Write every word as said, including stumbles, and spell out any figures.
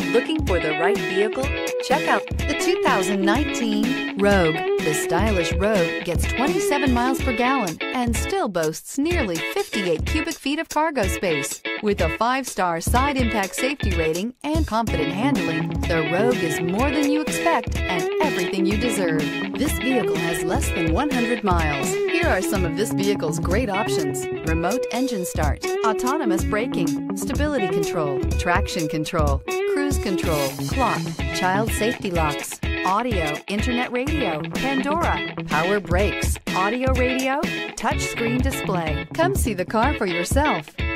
Looking for the right vehicle? Check out the two thousand nineteen Rogue. The stylish Rogue gets twenty-seven miles per gallon and still boasts nearly fifty-eight cubic feet of cargo space. With a five-star side impact safety rating and confident handling, the Rogue is more than you expect and everything you deserve. This vehicle has less than one hundred miles. Here are some of this vehicle's great options: remote engine start, autonomous braking, stability control, traction control, cruise control, clock, child safety locks, audio, internet radio, Pandora, power brakes, audio radio, touchscreen display. Come see the car for yourself.